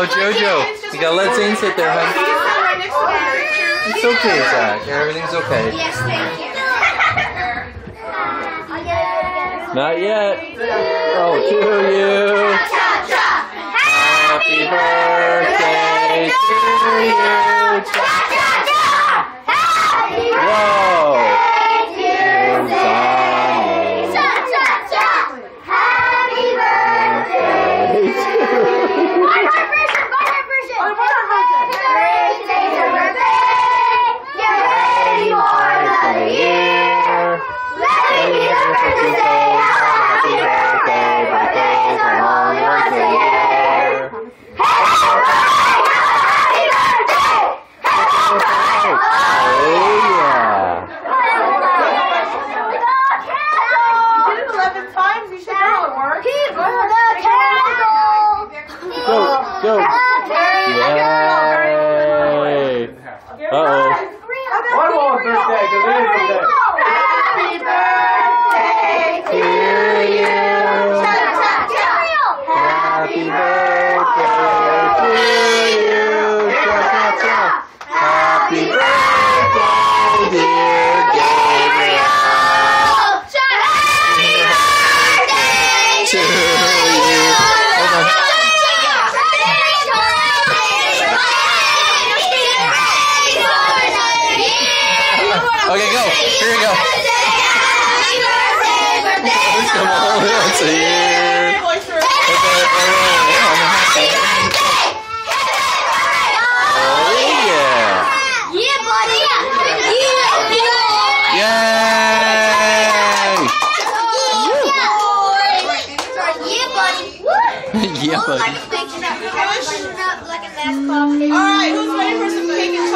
Oh, Jojo, you gotta let Zane sit there, honey. It's okay, Zach. Everything's okay. Yes, thank you. Not yet. Oh, to you. Happy birthday to you. Whoa. Here's Zane. Happy birthday to you. One more person. Get ready for another year. Let me be the first to say happy birthday. Birthdays are only once a year. Go. Yay. Uh-oh. One more birthday, because it is birthday. Happy birthday to you. Happy birthday to you. Happy birthday, dear Gabriel. Happy birthday to you. Hold on. Okay, go. Here we go. Let's go. Once a year. Oh, yeah. Yeah, buddy. Yay. Yeah, buddy. Alright, who's ready for some cake and